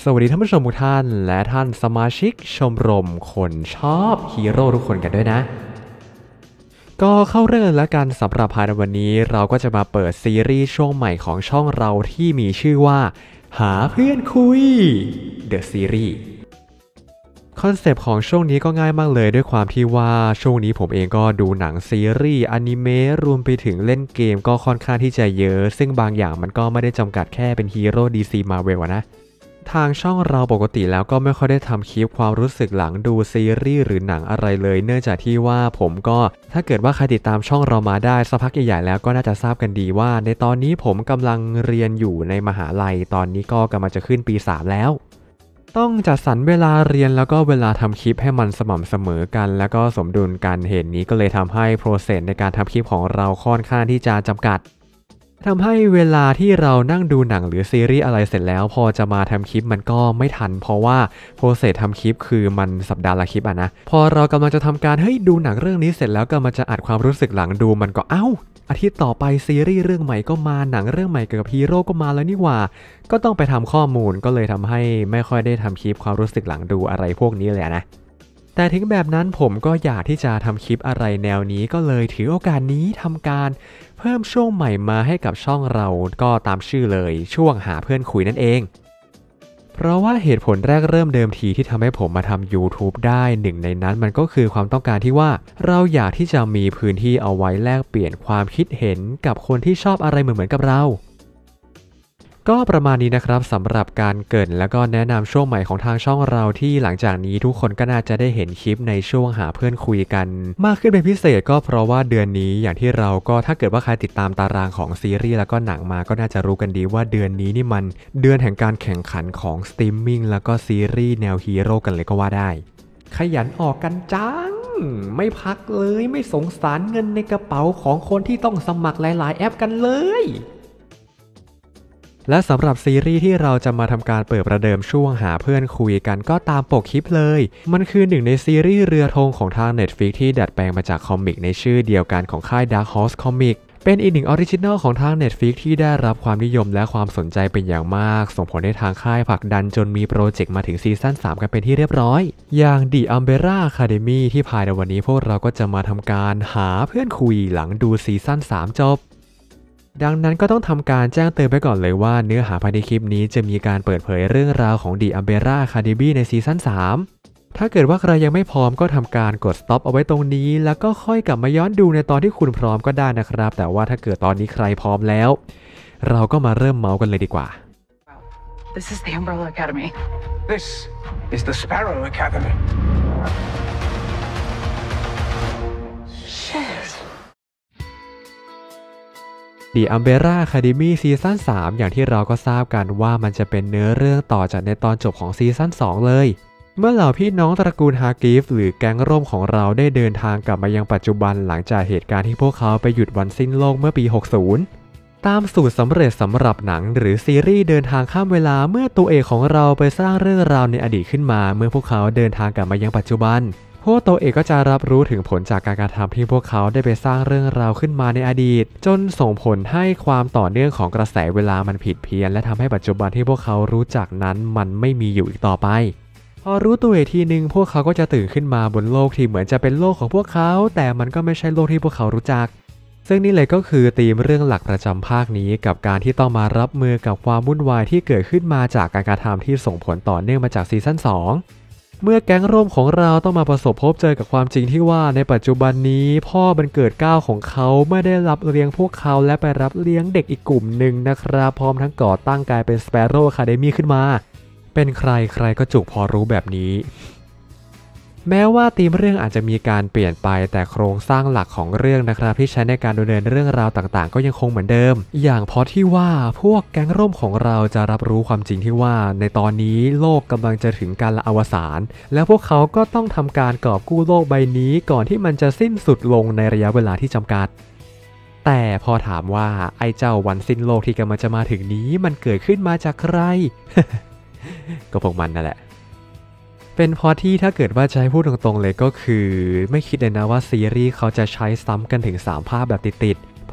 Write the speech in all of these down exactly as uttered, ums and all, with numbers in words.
สวัสดีท่านผู้ชมทุกท่านและท่านสมาชิกชมรมคนชอบฮีโร่ทุกคนกันด้วยนะก็เข้าเรื่องแล้วกันสำหรับภายในวันนี้เราก็จะมาเปิดซีรีส์ช่วงใหม่ของช่องเราที่มีชื่อว่าหาเพื่อนคุย The Series คอนเซปต์ของช่วงนี้ก็ง่ายมากเลยด้วยความที่ว่าช่วงนี้ผมเองก็ดูหนังซีรีส์อนิเมะรวมไปถึงเล่นเกมก็ค่อนข้างที่จะเยอะซึ่งบางอย่างมันก็ไม่ได้จำกัดแค่เป็นฮีโร่ ดี ซี Marvel นะทางช่องเราปกติแล้วก็ไม่ค่อยได้ทำคลิปความรู้สึกหลังดูซีรีส์หรือหนังอะไรเลยเนื่องจากที่ว่าผมก็ถ้าเกิดว่าใครติดตามช่องเรามาได้สักพักใหญ่ๆแล้วก็น่าจะทราบกันดีว่าในตอนนี้ผมกำลังเรียนอยู่ในมหาลัยตอนนี้ก็กำลังจะขึ้นปีสามแล้วต้องจัดสรรเวลาเรียนแล้วก็เวลาทำคลิปให้มันสม่ำเสมอกันแล้วก็สมดุลกันเหตุนี้ก็เลยทำให้โปรเซสในการทำคลิปของเราค่อนข้างที่จะจำกัดทำให้เวลาที่เรานั่งดูหนังหรือซีรีส์อะไรเสร็จแล้วพอจะมาทำคลิปมันก็ไม่ทันเพราะว่าโปรเซสทำคลิปคือมันสัปดาห์ละคลิปอะนะพอเรากำลังจะทำการเฮ้ยดูหนังเรื่องนี้เสร็จแล้วก็มันจะอัดความรู้สึกหลังดูมันก็เอ้าอาทิตย์ต่อไปซีรีส์เรื่องใหม่ก็มาหนังเรื่องใหม่เกี่ยวกับฮีโร่ก็มาแล้วนี่หว่าก็ต้องไปทำข้อมูลก็เลยทำให้ไม่ค่อยได้ทำคลิปความรู้สึกหลังดูอะไรพวกนี้เลยนะแต่ถึงแบบนั้นผมก็อยากที่จะทำคลิปอะไรแนวนี้ก็เลยถือโอกาสนี้ทำการเพิ่มช่วงใหม่มาให้กับช่องเราก็ตามชื่อเลยช่วงหาเพื่อนคุยนั่นเองเพราะว่าเหตุผลแรกเริ่มเดิมทีที่ทำให้ผมมาทำ YouTube ได้หนึ่งในนั้นมันก็คือความต้องการที่ว่าเราอยากที่จะมีพื้นที่เอาไว้แลกเปลี่ยนความคิดเห็นกับคนที่ชอบอะไรเหมือนๆกับเราก็ประมาณนี้นะครับสำหรับการเกริ่นแล้วก็แนะนำช่วงใหม่ของทางช่องเราที่หลังจากนี้ทุกคนก็น่าจะได้เห็นคลิปในช่วงหาเพื่อนคุยกันมากขึ้นเป็นพิเศษก็เพราะว่าเดือนนี้อย่างที่เราก็ถ้าเกิดว่าใครติดตามตารางของซีรีส์แล้วก็หนังมาก็น่าจะรู้กันดีว่าเดือนนี้นี่มันเดือนแห่งการแข่งขันของสตรีมมิ่งแล้วก็ซีรีส์แนวฮีโร่กันเลยก็ว่าได้ขยันออกกันจังไม่พักเลยไม่สงสารเงินในกระเป๋าของคนที่ต้องสมัครหลายๆแอปกันเลยและสำหรับซีรีส์ที่เราจะมาทำการเปิดประเดิมช่วงหาเพื่อนคุยกันก็ตามปกคลิปเลยมันคือหนึ่งในซีรีส์เรือธงของทาง Netflix ที่ดัดแปลงมาจากคอมิกในชื่อเดียวกันของค่าย Dark Horse Comics เป็นอีกหนึ่งออริจินัลของทาง Netflix ที่ได้รับความนิยมและความสนใจเป็นอย่างมากส่งผลให้ทางค่ายผลักดันจนมีโปรเจกต์มาถึงซีซั่นสามกันเป็นที่เรียบร้อยอย่าง The Umbrella Academy ที่ภายในวันนี้พวกเราก็จะมาทำการหาเพื่อนคุยหลังดูซีซั่นสามจบดังนั้นก็ต้องทำการแจ้งเตือนไปก่อนเลยว่าเนื้อหาภายในคลิปนี้จะมีการเปิดเผยเรื่องราวของ The Umbrella Academy ในซีซั่นสามถ้าเกิดว่าใครยังไม่พร้อมก็ทำการกด stop เอาไว้ตรงนี้แล้วก็ค่อยกลับมาย้อนดูในตอนที่คุณพร้อมก็ได้นะครับแต่ว่าถ้าเกิดตอนนี้ใครพร้อมแล้วเราก็มาเริ่มเมาส์กันเลยดีกว่า This is the Umbrella Academy. This is the Sparrow Academy. The Umbrella Academy ซีซั่นสามอย่างที่เราก็ทราบกันว่ามันจะเป็นเนื้อเรื่องต่อจากในตอนจบของซีซั่นสองเลยเมื่อเหล่าพี่น้องตระกูลฮากิฟหรือแก๊งร่มของเราได้เดินทางกลับมายังปัจจุบันหลังจากเหตุการณ์ที่พวกเขาไปหยุดวันสิ้นโลกเมื่อปีหกสิบตามสูตรสำเร็จสำหรับหนังหรือซีรีส์เดินทางข้ามเวลาเมื่อตัวเอกของเราไปสร้างเรื่องราวในอดีตขึ้นมาเมื่อพวกเขาเดินทางกลับมายังปัจจุบันพวกตัวเอกก็จะรับรู้ถึงผลจากการกระทำที่พวกเขาได้ไปสร้างเรื่องราวขึ้นมาในอดีตจนส่งผลให้ความต่อเนื่องของกระแสเวลามันผิดเพี้ยนและทำให้ปัจจุบันที่พวกเขารู้จักนั้นมันไม่มีอยู่อีกต่อไปพอรู้ตัวอีกทีนึงพวกเขาก็จะตื่นขึ้นมาบนโลกที่เหมือนจะเป็นโลกของพวกเขาแต่มันก็ไม่ใช่โลกที่พวกเขารู้จักซึ่งนี่เลยก็คือธีมเรื่องหลักประจำภาคนี้กับการที่ต้องมารับมือกับความวุ่นวายที่เกิดขึ้นมาจากการกระทำที่ส่งผลต่อเนื่องมาจากซีซั่นสองเมื่อแก๊งร่มของเราต้องมาประสบพบเจอกับความจริงที่ว่าในปัจจุบันนี้พ่อบันเกิดเกล้าของเขาไม่ได้รับเลี้ยงพวกเขาและไปรับเลี้ยงเด็กอีกกลุ่มหนึ่งนะครับพร้อมทั้งก่อตั้งกลายเป็น Sparrow Academy ขึ้นมาเป็นใครใครก็จุกพอรู้แบบนี้แม้ว่าธีมเรื่องอาจจะมีการเปลี่ยนไปแต่โครงสร้างหลักของเรื่องนะครับที่ใช้ในการดำเนินเรื่องราวต่างๆก็ยังคงเหมือนเดิมอย่างเพราะที่ว่าพวกแก๊งร่มของเราจะรับรู้ความจริงที่ว่าในตอนนี้โลกกำลังจะถึงการละอวสานและพวกเขาก็ต้องทำการกอบกู้โลกใบนี้ก่อนที่มันจะสิ้นสุดลงในระยะเวลาที่จำกัดแต่พอถามว่าไอ้เจ้าวันสิ้นโลกที่กำลังจะมาถึงนี้มันเกิดขึ้นมาจากใคร ก็พวกมันนั่นแหละเป็นเพราะที่ถ้าเกิดว่าจะให้พูดตรงๆเลยก็คือไม่คิดเลยนะว่าซีรีส์เขาจะใช้ซ้ำกันถึงสามภาคแบบติดๆภ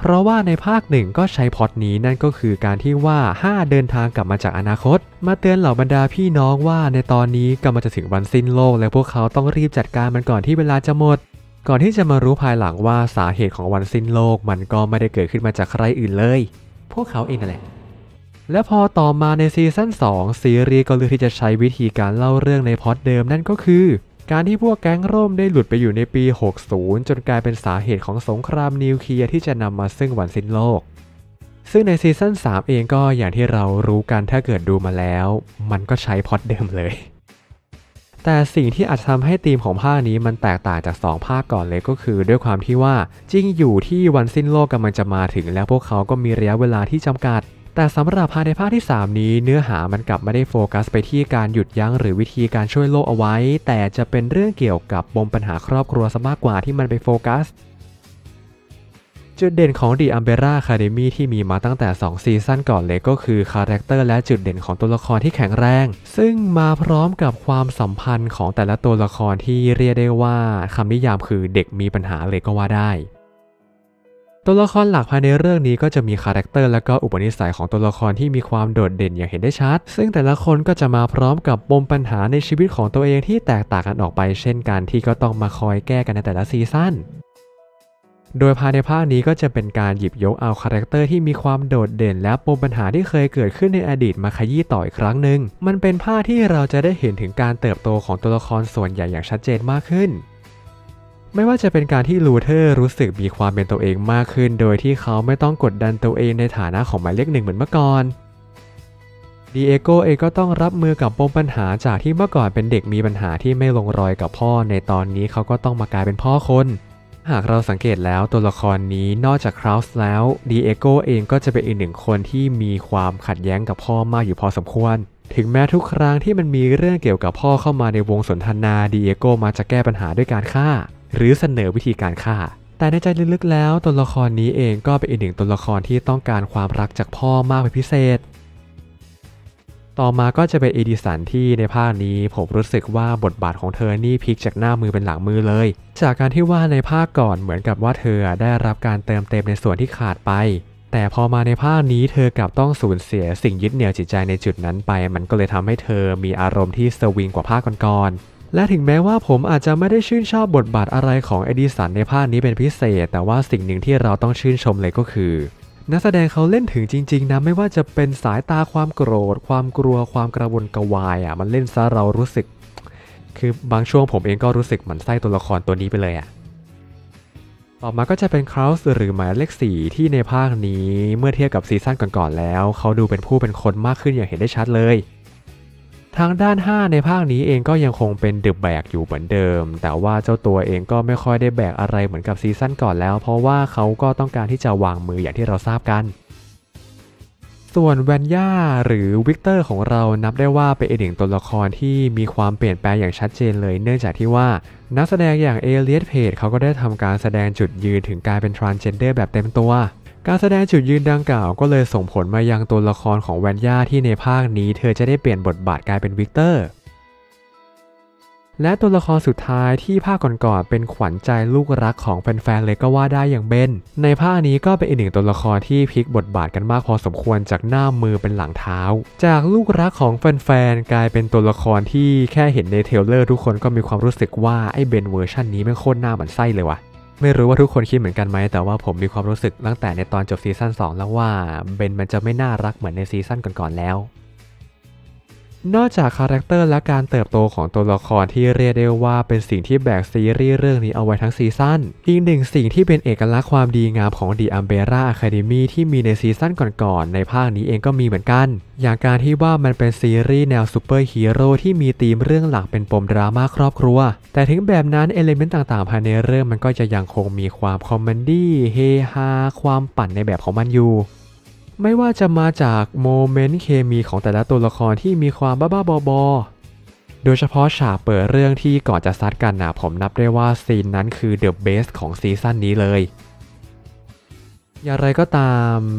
เพราะว่าในภาคหนึ่งก็ใช้พล็อตนี้นั่นก็คือการที่ว่าห้าเดินทางกลับมาจากอนาคตมาเตือนเหล่าบรรดาพี่น้องว่าในตอนนี้กำลังจะถึงวันสิ้นโลกและพวกเขาต้องรีบจัดการมันก่อนที่เวลาจะหมดก่อนที่จะมารู้ภายหลังว่าสาเหตุของวันสิ้นโลกมันก็ไม่ได้เกิดขึ้นมาจากใครอื่นเลยพวกเขาเองนั่นแหละและพอต่อมาในซีซั่นสองซีรีส์ก็เลือกที่จะใช้วิธีการเล่าเรื่องในพล็อตเดิมนั่นก็คือการที่พวกแก๊งร่มได้หลุดไปอยู่ในปีหกสิบจนกลายเป็นสาเหตุของสงครามนิวเคลียร์ที่จะนำมาซึ่งวันสิ้นโลกซึ่งในซีซั่นสามเองก็อย่างที่เรารู้กันถ้าเกิดดูมาแล้วมันก็ใช้พล็อตเดิมเลยแต่สิ่งที่อาจทำให้ธีมของภาคนี้มันแตกต่างจากสองภาคก่อนเลยก็คือด้วยความที่ว่าจริงอยู่ที่วันสิ้นโลกกำลังจะมาถึงแล้วพวกเขาก็มีระยะเวลาที่จำกัดแต่สำหรับภายในภาคที่สามนี้เนื้อหามันกลับไม่ได้โฟกัสไปที่การหยุดยั้งหรือวิธีการช่วยโลกเอาไว้แต่จะเป็นเรื่องเกี่ยวกับปมปัญหาครอบครัวซะมากกว่าที่มันไปโฟกัสจุดเด่นของ The Umbrella Academy ที่มีมาตั้งแต่สองซีซั่นก่อนเลยก็คือคาแรคเตอร์และจุดเด่นของตัวละครที่แข็งแรงซึ่งมาพร้อมกับความสัมพันธ์ของแต่ละตัวละครที่เรียกได้ว่าคำนิยามคือเด็กมีปัญหาเลยก็ว่าได้ตัวละครหลักภายในเรื่องนี้ก็จะมีคาแรคเตอร์และก็อุปนิสัยของตัวละครที่มีความโดดเด่นอย่างเห็นได้ชัดซึ่งแต่ละคนก็จะมาพร้อมกับปมปัญหาในชีวิตของตัวเองที่แตกต่างกันออกไปเช่นกันที่ก็ต้องมาคอยแก้กันในแต่ละซีซั่นโดยภายในภาคนี้ก็จะเป็นการหยิบยกเอาคาแรคเตอร์ที่มีความโดดเด่นและปมปัญหาที่เคยเกิดขึ้นในอดีตมาขยี้ต่ออีกครั้งหนึ่งมันเป็นภาคที่เราจะได้เห็นถึงการเติบโตของตัวละครส่วนใหญ่อย่างชัดเจนมากขึ้นไม่ว่าจะเป็นการที่ลูเทอร์รู้สึกมีความเป็นตัวเองมากขึ้นโดยที่เขาไม่ต้องกดดันตัวเองในฐานะของหมายเลขหนึ่งเหมือนเมื่อก่อนดีเอโกเองก็ต้องรับมือกับปมปัญหาจากที่เมื่อก่อนเป็นเด็กมีปัญหาที่ไม่ลงรอยกับพ่อในตอนนี้เขาก็ต้องมากลายเป็นพ่อคนหากเราสังเกตแล้วตัวละครนี้นอกจากคราวส์แล้วดีเอโกเองก็จะเป็นอีกหนึ่งคนที่มีความขัดแย้งกับพ่อมากอยู่พอสมควรถึงแม้ทุกครั้งที่มันมีเรื่องเกี่ยวกับพ่อเข้ามาในวงสนทนาดีเอโกมักจะแก้ปัญหาด้วยการฆ่าหรือเสนอวิธีการฆ่าแต่ในใจลึกๆแล้วตัวละครนี้เองก็เป็นอีกหนึ่งตัวละครที่ต้องการความรักจากพ่อมากเป็นพิเศษต่อมาก็จะเป็นเอดิสันที่ในภาคนี้ผมรู้สึกว่าบทบาทของเธอนี่พลิกจากหน้ามือเป็นหลังมือเลยจากการที่ว่าในภาคก่อนเหมือนกับว่าเธอได้รับการเติมเต็มในส่วนที่ขาดไปแต่พอมาในภาคนี้เธอกลับต้องสูญเสียสิ่งยึดเหนี่ยวจิตใจในจุดนั้นไปมันก็เลยทำให้เธอมีอารมณ์ที่สวิงกว่าภาคก่อนๆและถึงแม้ว่าผมอาจจะไม่ได้ชื่นชอบบทบาทอะไรของเอดิสันในภาคนี้เป็นพิเศษแต่ว่าสิ่งหนึ่งที่เราต้องชื่นชมเลยก็คือนักแสดงเขาเล่นถึงจริงๆนะไม่ว่าจะเป็นสายตาความโกรธความกลัวความกระวนกระวายอ่ะมันเล่นซะเรารู้สึกคือบางช่วงผมเองก็รู้สึกหมั่นไส้ตัวละครตัวนี้ไปเลยอ่ะต่อมาก็จะเป็นคราวส์หรือหมายเลขสี่ที่ในภาคนี้เมื่อเทียบกับซีซั่นก่อนๆแล้วเขาดูเป็นผู้เป็นคนมากขึ้นอย่างเห็นได้ชัดเลยทางด้านห้าในภาคนี้เองก็ยังคงเป็นดึกแบกอยู่เหมือนเดิมแต่ว่าเจ้าตัวเองก็ไม่ค่อยได้แบกอะไรเหมือนกับซีซั่นก่อนแล้วเพราะว่าเขาก็ต้องการที่จะวางมืออย่างที่เราทราบกันส่วนแวนย่าหรือวิกเตอร์ของเรานับได้ว่าเป็นอีกหนึ่งตัวละครที่มีความเปลี่ยนแปลงอย่างชัดเจนเลยเนื่องจากที่ว่านักแสดงอย่างเอเลียตเพจเขาก็ได้ทำการแสดงจุดยืนถึงการเป็นทรานส์เจนเดอร์แบบเต็มตัวการแสดงจุดยืนดังกล่าวก็เลยส่งผลมายังตัวละครของแวนย่าที่ในภาคนี้เธอจะได้เปลี่ยนบทบาทกลายเป็นวิกเตอร์และตัวละครสุดท้ายที่ภาคก่อนๆเป็นขวัญใจลูกรักของแฟนๆเลยก็ว่าได้อย่างเบนในภาคนี้ก็เป็นอีกหนึ่งตัวละครที่พลิกบทบาทกันมากพอสมควรจากหน้ามือเป็นหลังเท้าจากลูกรักของแฟนๆกลายเป็นตัวละครที่แค่เห็นในเทรลเลอร์ทุกคนก็มีความรู้สึกว่าไอ้เบนเวอร์ชันนี้ไม่โคตรหน้าหมันไส้เลยวะไม่รู้ว่าทุกคนคิดเหมือนกันไหมแต่ว่าผมมีความรู้สึกตั้งแต่ในตอนจบซีซั่นสองแล้วว่าเบนมันจะไม่น่ารักเหมือนในซีซั่นก่อนๆแล้วนอกจากคาแรคเตอร์และการเติบโตของตัวละครที่เรียกได้ว่าเป็นสิ่งที่แบกซีรีส์เรื่องนี้เอาไว้ทั้งซีซั่นอีกหนึ่งสิ่งที่เป็นเอกลักษณ์ความดีงามของ The Umbrella Academy ที่มีในซีซั่นก่อนๆในภาคนี้เองก็มีเหมือนกันอย่างการที่ว่ามันเป็นซีรีส์แนวซูเปอร์ฮีโร่ที่มีธีมเรื่องหลักเป็นปมดราม่าครอบครัวแต่ถึงแบบนั้นเอลิเมนต์ต่างๆภายในเรื่องมันก็จะยังคงมีความคอมเมดี้เฮฮาความปั่นในแบบของมันอยู่ไม่ว่าจะมาจากโมเมนต์เคมีของแต่ละตัวละครที่มีความบ้าๆบอๆโดยเฉพาะฉากเปิดเรื่องที่ก่อนจะซัดกันนะผมนับได้ว่าซีนนั้นคือเดอะเบสของซีซั่นนี้เลยอย่างไรก็ตามผ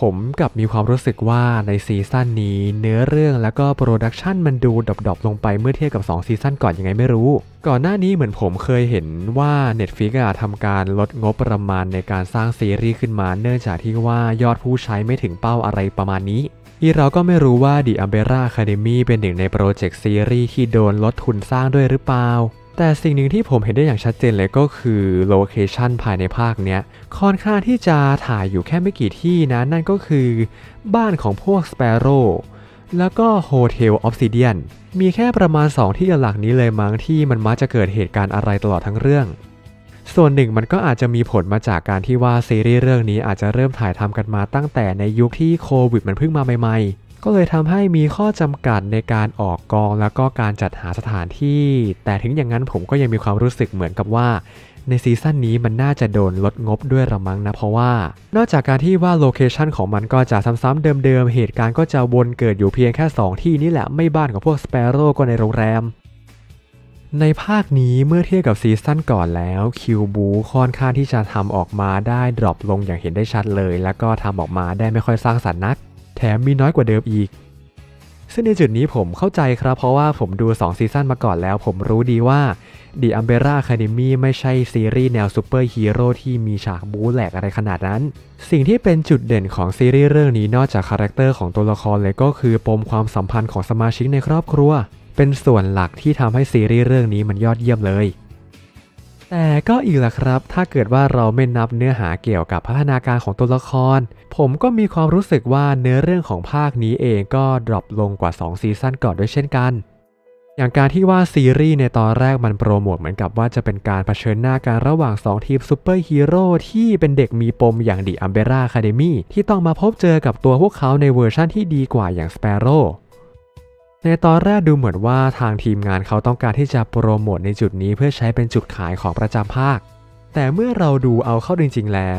ผมกลับมีความรู้สึกว่าในซีซั่นนี้เนื้อเรื่องแล้วก็โปรดักชันมันดูดรอปๆลงไปเมื่อเทียบกับสองซีซั่นก่อนยังไงไม่รู้ก่อนหน้านี้เหมือนผมเคยเห็นว่า Netflix อ่ะทำการลดงบประมาณในการสร้างซีรีส์ขึ้นมาเนื่องจากที่ว่ายอดผู้ใช้ไม่ถึงเป้าอะไรประมาณนี้อีเราก็ไม่รู้ว่า The Umbrella Academy เป็นหนึ่งในโปรเจกต์ซีรีส์ที่โดนลดทุนสร้างด้วยหรือเปล่าแต่สิ่งหนึ่งที่ผมเห็นได้อย่างชัดเจนเลยก็คือโลเคชันภายในภาคเนี้ยค่อนข้างที่จะถ่ายอยู่แค่ไม่กี่ที่นะนั่นก็คือบ้านของพวกสเปโร่แล้วก็โฮเทลออฟซิเดียนมีแค่ประมาณสองที่หลักนี้เลยมั้งที่มันมักจะเกิดเหตุการณ์อะไรตลอดทั้งเรื่องส่วนหนึ่งมันก็อาจจะมีผลมาจากการที่ว่าซีรีส์เรื่องนี้อาจจะเริ่มถ่ายทำกันมาตั้งแต่ในยุคที่โควิดมันเพิ่งมาใหม่ๆก็เลยทำให้มีข้อจำกัดในการออกกองแล้วก็การจัดหาสถานที่แต่ถึงอย่างนั้นผมก็ยังมีความรู้สึกเหมือนกับว่าในซีซั่นนี้มันน่าจะโดนลดงบด้วยละมั้งนะเพราะว่านอกจากการที่ว่าโลเคชันของมันก็จะซ้ำๆเดิมๆเหตุการณ์ก็จะวนเกิดอยู่เพียงแค่สองที่นี่แหละไม่บ้านของพวกสเปโร่ก็ในโรงแรมในภาคนี้เมื่อเทียบกับซีซั่นก่อนแล้วคิวบูค่อนข้างที่จะทำออกมาได้ดรอปลงอย่างเห็นได้ชัดเลยแล้วก็ทำออกมาได้ไม่ค่อยสร้างสรรค์นักแถมมีน้อยกว่าเดิมอีกซึ่งในจุดนี้ผมเข้าใจครับเพราะว่าผมดูสองซีซั่นมาก่อนแล้วผมรู้ดีว่า The Umbrella Academy ไม่ใช่ซีรีส์แนวซูเปอร์ฮีโร่ที่มีฉากบู๊แหลกอะไรขนาดนั้นสิ่งที่เป็นจุดเด่นของซีรีส์เรื่องนี้นอกจากคาแรคเตอร์ของตัวละครเลยก็คือปมความสัมพันธ์ของสมาชิกในครอบครัวเป็นส่วนหลักที่ทำให้ซีรีส์เรื่องนี้มันยอดเยี่ยมเลยแต่ก็อีกล่ะครับถ้าเกิดว่าเราไม่นับเนื้อหาเกี่ยวกับพัฒนาการของตัวละครผมก็มีความรู้สึกว่าเนื้อเรื่องของภาคนี้เองก็ดรอปลงกว่าสองซีซั่นก่อนด้วยเช่นกันอย่างการที่ว่าซีรีส์ในตอนแรกมันโปรโมทเหมือนกับว่าจะเป็นการเผชิญหน้ากันระหว่างสองทีมซูเปอร์ฮีโร่ที่เป็นเด็กมีปมอย่าง The Umbrella Academy ที่ต้องมาพบเจอกับตัวพวกเขาในเวอร์ชั่นที่ดีกว่าอย่าง Sparrowในตอนแรกดูเหมือนว่าทางทีมงานเขาต้องการที่จะโปรโมทในจุดนี้เพื่อใช้เป็นจุดขายของประจำภาคแต่เมื่อเราดูเอาเข้าจริงๆแล้ว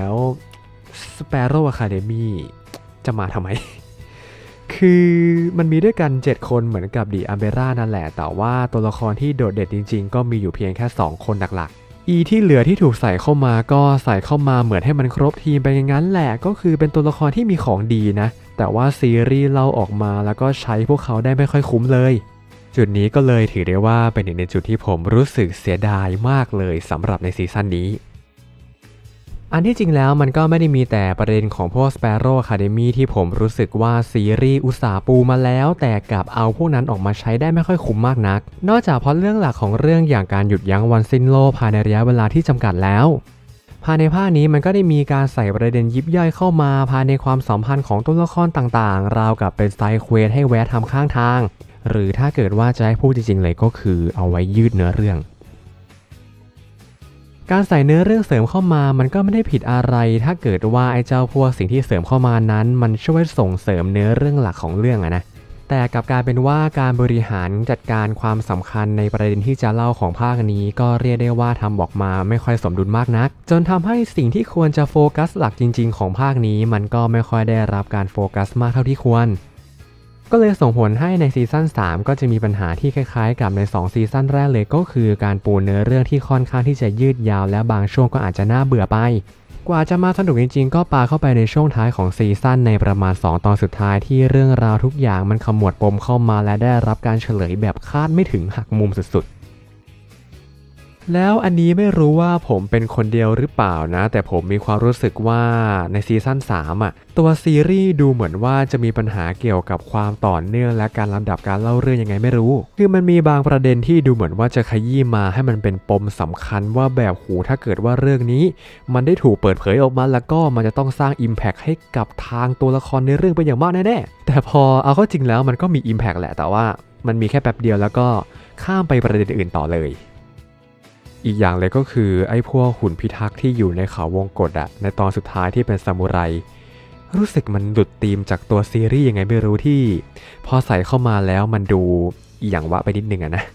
Sparrow Academy จะมาทำไม คือมันมีด้วยกันเจ็ดคนเหมือนกับ The Umbrella นั่นแหละแต่ว่าตัวละครที่โดดเด่นจริงๆก็มีอยู่เพียงแค่สองคนหลักๆอีที่เหลือที่ถูกใส่เข้ามาก็ใส่เข้ามาเหมือนให้มันครบทีมไปอย่างนั้นแหละก็คือเป็นตัวละครที่มีของดีนะแต่ว่าซีรีส์เล่าออกมาแล้วก็ใช้พวกเขาได้ไม่ค่อยคุ้มเลยจุดนี้ก็เลยถือได้ว่าเป็นหนึ่งในจุดที่ผมรู้สึกเสียดายมากเลยสำหรับในซีซั่นนี้อันที่จริงแล้วมันก็ไม่ได้มีแต่ประเด็นของพวก Sparrow Academy ที่ผมรู้สึกว่าซีรีส์อุตส่าห์ปูมาแล้วแต่กลับเอาพวกนั้นออกมาใช้ได้ไม่ค่อยคุ้มมากนักนอกจากเพราะเรื่องหลักของเรื่องอย่างการหยุดยั้งวันสิ้นโลกภายในระยะเวลาที่จำกัดแล้วภายในภาคนี้มันก็ได้มีการใส่ประเด็นยิบย่อยเข้ามาภายในความสัมพันธ์ของตัวละครต่างๆราวกับเป็นไซด์เควสให้แวะทำข้างทางหรือถ้าเกิดว่าจะให้พูดจริงๆเลยก็คือเอาไว้ยืดเนื้อเรื่องการใส่เนื้อเรื่องเสริมเข้ามามันก็ไม่ได้ผิดอะไรถ้าเกิดว่าไอ้เจ้าพวกสิ่งที่เสริมเข้ามานั้นมันช่วยส่งเสริมเนื้อเรื่องหลักของเรื่องอะนะแต่กลับกลายเป็นว่าการบริหารจัดการความสำคัญในประเด็นที่จะเล่าของภาคนี้ก็เรียกได้ว่าทำออกมาไม่ค่อยสมดุลมากนักจนทำให้สิ่งที่ควรจะโฟกัสหลักจริงๆของภาคนี้มันก็ไม่ค่อยได้รับการโฟกัสมากเท่าที่ควรก็เลยส่งผลให้ในซีซั่นสามก็จะมีปัญหาที่คล้ายๆกับในสองซีซั่นแรกเลยก็คือการปูเนื้อเรื่องที่ค่อนข้างที่จะยืดยาวและบางช่วงก็อาจจะน่าเบื่อไปกว่าจะมาสนุกจริงๆก็ปาเข้าไปในช่วงท้ายของซีซั่นในประมาณสองตอนสุดท้ายที่เรื่องราวทุกอย่างมันขมวดปมเข้ามาและได้รับการเฉลยแบบคาดไม่ถึงหักมุมสุดๆแล้วอันนี้ไม่รู้ว่าผมเป็นคนเดียวหรือเปล่านะแต่ผมมีความรู้สึกว่าในซีซั่นสามอ่ะตัวซีรีส์ดูเหมือนว่าจะมีปัญหาเกี่ยวกับความต่อเนื่องและการลำดับการเล่าเรื่องยังไงไม่รู้คือมันมีบางประเด็นที่ดูเหมือนว่าจะขยี้มาให้มันเป็นปมสำคัญว่าแบบหูถ้าเกิดว่าเรื่องนี้มันได้ถูกเปิดเผยออกมาแล้วก็มันจะต้องสร้าง Impact ให้กับทางตัวละครในเรื่องเป็นอย่างมากแน่ๆแต่พอเอาเข้าจริงแล้วมันก็มี Impact แหละแต่ว่ามันมีแค่แป๊บเดียวแล้วก็ข้ามไปประเด็นอื่นต่อเลยอีกอย่างเลยก็คือไอ้พวกหุ่นพิทักษ์ที่อยู่ในเขาวงกฏอะในตอนสุดท้ายที่เป็นซามูไรรู้สึกมันหลุดธีมจากตัวซีรีส์ยังไงไม่รู้ที่พอใส่เข้ามาแล้วมันดูอย่างวะไปนิดนึงอะนะ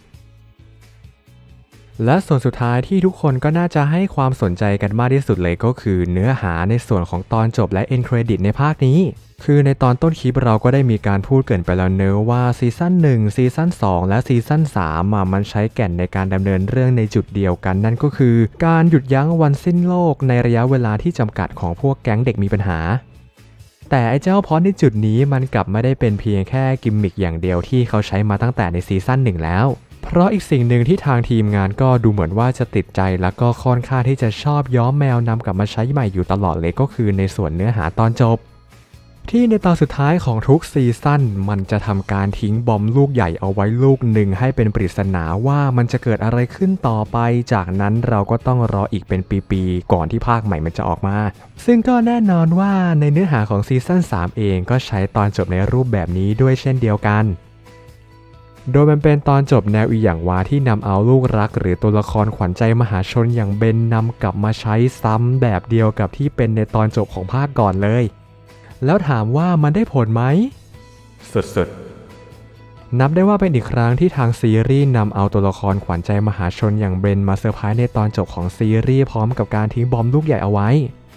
และส่วนสุดท้ายที่ทุกคนก็น่าจะให้ความสนใจกันมากที่สุดเลยก็คือเนื้อหาในส่วนของตอนจบและ End Credit ในภาคนี้คือในตอนต้นคลิปเราก็ได้มีการพูดเกริ่นไปแล้วเนอะว่าซีซั่นหนึ่งซีซั่นสองและซีซั่นสามอ่ะมันใช้แก่นในการดำเนินเรื่องในจุดเดียวกันนั่นก็คือการหยุดยั้งวันสิ้นโลกในระยะเวลาที่จำกัดของพวกแก๊งเด็กมีปัญหาแต่ไอ้เจ้าพอดในจุดนี้มันกลับไม่ได้เป็นเพียงแค่กิมมิคอย่างเดียวที่เขาใช้มาตั้งแต่ในซีซั่นหนึ่งแล้วเพราะอีกสิ่งหนึ่งที่ทางทีมงานก็ดูเหมือนว่าจะติดใจแล้วก็ค่อนข้างที่จะชอบย้อมแมวนำกลับมาใช้ใหม่อยู่ตลอดเลยก็คือในส่วนเนื้อหาตอนจบที่ในตอนสุดท้ายของทุกซีซั่นมันจะทำการทิ้งบอมลูกใหญ่เอาไว้ลูกหนึ่งให้เป็นปริศนาว่ามันจะเกิดอะไรขึ้นต่อไปจากนั้นเราก็ต้องรออีกเป็นปีๆก่อนที่ภาคใหม่มันจะออกมาซึ่งก็แน่นอนว่าในเนื้อหาของซีซั่นสามเองก็ใช้ตอนจบในรูปแบบนี้ด้วยเช่นเดียวกันโดยมันเป็นตอนจบแนวอีหยังวาที่นำเอาลูกรักหรือตัวละครขวัญใจมหาชนอย่างเบนนำกลับมาใช้ซ้ำแบบเดียวกับที่เป็นในตอนจบของภาคก่อนเลยแล้วถามว่ามันได้ผลไหมสุดๆนับได้ว่าเป็นอีกครั้งที่ทางซีรีส์นำเอาตัวละครขวัญใจมหาชนอย่างเบนมาเซอร์ไพรส์ในตอนจบของซีรีส์พร้อมกับการทิ้งบอมลูกใหญ่เอาไว้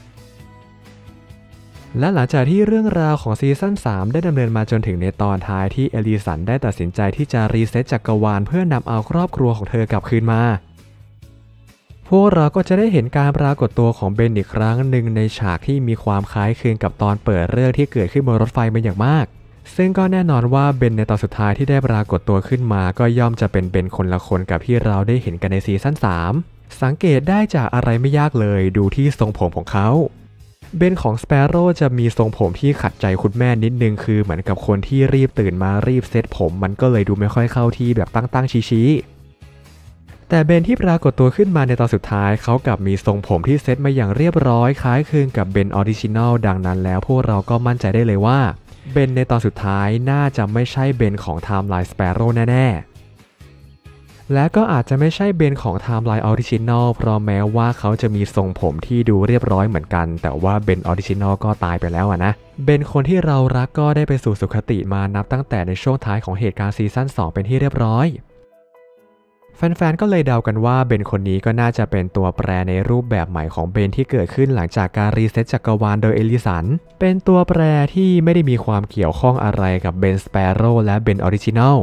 และหลังจากที่เรื่องราวของซีซั่นสามได้ดำเนินมาจนถึงในตอนท้ายที่เอลิสันได้ตัดสินใจที่จะรีเซ็ตจักรวาลเพื่อนำเอาครอบครัวของเธอกลับคืนมาพวกเราก็จะได้เห็นการปรากฏตัวของเบนอีกครั้งหนึ่งในฉากที่มีความคล้ายคลึงกับตอนเปิดเรื่องที่เกิดขึ้นบนรถไฟเป็นอย่างมากซึ่งก็แน่นอนว่าเบนในตอนสุดท้ายที่ได้ปรากฏตัวขึ้นมาก็ย่อมจะเป็นเบนคนละคนกับที่เราได้เห็นกันในซีซั่นสามสังเกตได้จากอะไรไม่ยากเลยดูที่ทรงผมของเขาเบนของสเปโร่จะมีทรงผมที่ขัดใจคุณแม่นิดนึงคือเหมือนกับคนที่รีบตื่นมารีบเซ็ตผมมันก็เลยดูไม่ค่อยเข้าที่แบบตั้งๆชี้ๆแต่เบนที่ปรากฏตัวขึ้นมาในตอนสุดท้ายเขากลับมีทรงผมที่เซ็ตมาอย่างเรียบร้อยคล้ายคลึงกับเบนออริจินอลดังนั้นแล้วพวกเราก็มั่นใจได้เลยว่าเบนในตอนสุดท้ายน่าจะไม่ใช่เบนของไทม์ไลน์สเปโร่แน่ๆและก็อาจจะไม่ใช่เบนของไทม์ไลน์ออริจินอลเพราะแม้ว่าเขาจะมีทรงผมที่ดูเรียบร้อยเหมือนกันแต่ว่าเบนออริจินอลก็ตายไปแล้วอะนะเบนคนที่เรารักก็ได้ไปสู่สุคติมานับตั้งแต่ในช่วงท้ายของเหตุการณ์ซีซั่นสองเป็นที่เรียบร้อยแฟนๆก็เลยเดากันว่าเบนคนนี้ก็น่าจะเป็นตัวแปรในรูปแบบใหม่ของเบนที่เกิดขึ้นหลังจากการรีเซ็ตจักรวาลโดยเอลิสันเป็นตัวแปรที่ไม่ได้มีความเกี่ยวข้องอะไรกับเบนสเปโร่และเบนออริจินอล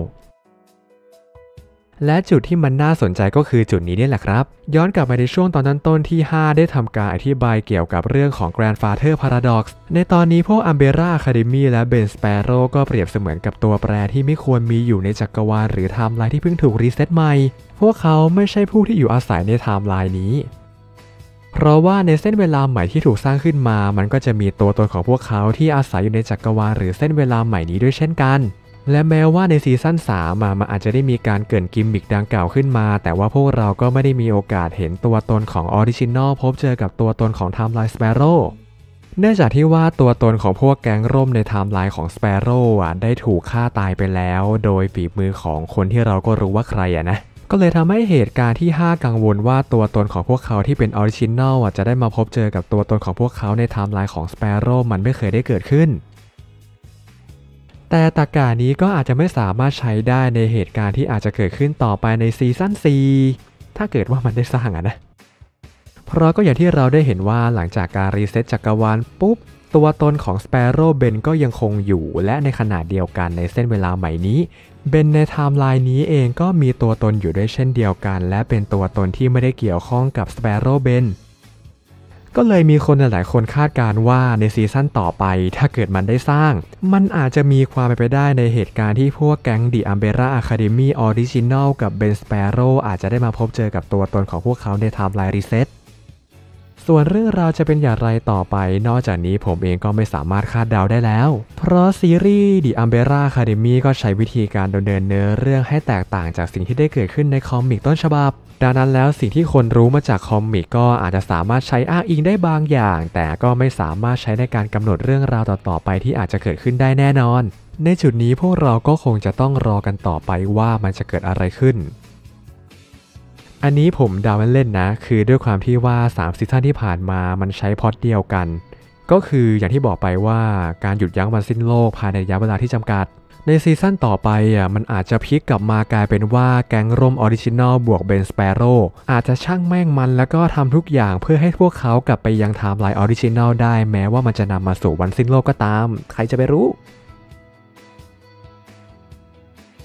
และจุดที่มันน่าสนใจก็คือจุดนี้นี่แหละครับย้อนกลับมาในช่วงตอนต้นๆที่ห้าได้ทำการอธิบายเกี่ยวกับเรื่องของ Grandfather Paradox ในตอนนี้พวก Umbrella Academy และ Ben Sparrow ก็เปรียบเสมือนกับตัวแปรที่ไม่ควรมีอยู่ในจักรวาลหรือไทม์ไลน์ที่เพิ่งถูกรีเซ็ตใหม่พวกเขาไม่ใช่ผู้ที่อยู่อาศัยในไทม์ไลน์นี้เพราะว่าในเส้นเวลาใหม่ที่ถูกสร้างขึ้นมามันก็จะมีตัวตนของพวกเขาที่อาศัยอยู่ในจักรวาลหรือเส้นเวลาใหม่นี้ด้วยเช่นกันและแม้ว่าในซีซั่นสามมันอาจจะได้มีการเกริ่นกิมมิคดังกล่าวขึ้นมาแต่ว่าพวกเราก็ไม่ได้มีโอกาสเห็นตัวตนของออริจินอลพบเจอกับตัวตนของไทม์ไลน์สเปโร่เนื่องจากที่ว่าตัวตนของพวกแก๊งร่มในไทม์ไลน์ของสเปโร่อ่ะได้ถูกฆ่าตายไปแล้วโดยฝีมือของคนที่เราก็รู้ว่าใครอ่ะนะก็เลยทำให้เหตุการณ์ที่ห้ากังวลว่าตัวตนของพวกเขาที่เป็นออริจินอลอ่ะจะได้มาพบเจอกับตัวตนของพวกเขาในไทม์ไลน์ของสเปโร่มันไม่เคยได้เกิดขึ้นแต่ตรรกะนี้ก็อาจจะไม่สามารถใช้ได้ในเหตุการณ์ที่อาจจะเกิดขึ้นต่อไปในซีซั่นสี่ถ้าเกิดว่ามันได้สร้างอะนะเพราะก็อย่างที่เราได้เห็นว่าหลังจากการรีเซ็ตจักรวาลปุ๊บตัวตนของสเปโร่เบนก็ยังคงอยู่และในขณะเดียวกันในเส้นเวลาใหม่นี้เบนในไทม์ไลน์นี้เองก็มีตัวตนอยู่ด้วยเช่นเดียวกันและเป็นตัวตนที่ไม่ได้เกี่ยวข้องกับสเปโร่เบนก็เลยมีคนหลายคนคาดการณ์ว่าในซีซั่นต่อไปถ้าเกิดมันได้สร้างมันอาจจะมีความเป็นไปได้ในเหตุการณ์ที่พวกแก๊ง The Umbrella Academy Original กับ Ben Sparrow อาจจะได้มาพบเจอกับตัวตนของพวกเขาในไทม์ไลน์รีเซ็ตส่วนเรื่องราวจะเป็นอย่างไรต่อไปนอกจากนี้ผมเองก็ไม่สามารถคาดเดาได้แล้วเพราะซีรีส์ The Umbrella Academy ก็ใช้วิธีการดำเนินเนื้อเรื่องให้แตกต่างจากสิ่งที่ได้เกิดขึ้นในคอมิกต้นฉบับดังนั้นแล้วสิ่งที่คนรู้มาจากคอมิกก็อาจจะสามารถใช้อ้างอิงได้บางอย่างแต่ก็ไม่สามารถใช้ในการกำหนดเรื่องราวต่อๆไปที่อาจจะเกิดขึ้นได้แน่นอนในจุดนี้พวกเราก็คงจะต้องรอกันต่อไปว่ามันจะเกิดอะไรขึ้นอันนี้ผมเดาเล่นๆนะคือด้วยความที่ว่าสามซีซั่นที่ผ่านมามันใช้พล็อตเดียวกันก็คืออย่างที่บอกไปว่าการหยุดยั้งวันสิ้นโลกภายในระยะเวลาที่จำกัดในซีซั่นต่อไปอ่ะมันอาจจะพลิกกลับมากลายเป็นว่าแก๊งร่มออริจินอลบวกเบนสเปโร่อาจจะช่างแม่งมันแล้วก็ทำทุกอย่างเพื่อให้พวกเขากลับไปยังไทม์ไลน์ออริจินอลได้แม้ว่ามันจะนำมาสู่วันสิ้นโลกก็ตามใครจะไปรู้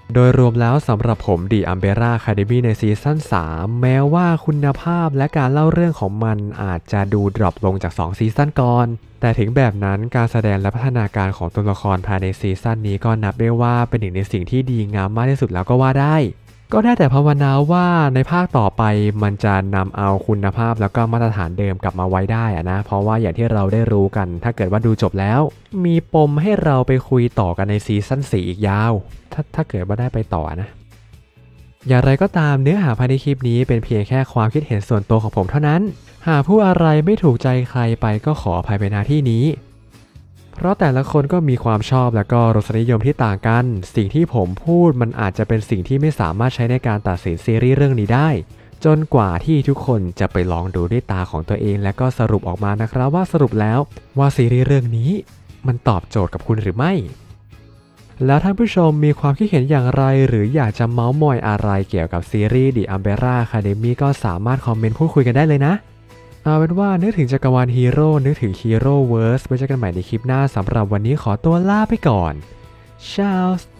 โดยรวมแล้วสำหรับผม The Umbrella Academy ในซีซั่นสามแม้ว่าคุณภาพและการเล่าเรื่องของมันอาจจะดูดรอปลงจากสองซีซั่นก่อนแต่ถึงแบบนั้นการแสดงและพัฒนาการของตัวละครภายในซีซั่นนี้ก็นับได้ว่าเป็นหนึ่งในสิ่งที่ดีงามมากที่สุดแล้วก็ว่าได้ก็ได้แต่ภาวนาว่าในภาคต่อไปมันจะนำเอาคุณภาพแล้วก็มาตรฐานเดิมกลับมาไว้ได้อะนะเพราะว่าอย่างที่เราได้รู้กันถ้าเกิดว่าดูจบแล้วมีปมให้เราไปคุยต่อกันในซีซั่นสี่อีกยาวถ้าถ้าเกิดว่าได้ไปต่อนะอย่างไรก็ตามเนื้อหาภายในคลิปนี้เป็นเพียงแค่ความคิดเห็นส่วนตัวของผมเท่านั้นหากผู้อะไรไม่ถูกใจใครไปก็ขออภัยไปณที่นี้เพราะแต่ละคนก็มีความชอบและก็รสนิยมที่ต่างกันสิ่งที่ผมพูดมันอาจจะเป็นสิ่งที่ไม่สามารถใช้ในการตัดสินซีรีส์เรื่องนี้ได้จนกว่าที่ทุกคนจะไปลองดูด้วยตาของตัวเองและก็สรุปออกมานะครับว่าสรุปแล้วว่าซีรีส์เรื่องนี้มันตอบโจทย์กับคุณหรือไม่แล้วท่านผู้ชมมีความคิดเห็นอย่างไรหรืออยากจะเม้ามอยอะไรเกี่ยวกับซีรีส์ The Umbrella Academy ก็สามารถคอมเมนต์พูดคุยกันได้เลยนะเอาเป็นว่านึกถึงจักรวาลฮีโร่นึกถึงฮีโร่เวิร์สไว้เจอกันใหม่ในคลิปหน้าสำหรับวันนี้ขอตัวลาไปก่อน Ciao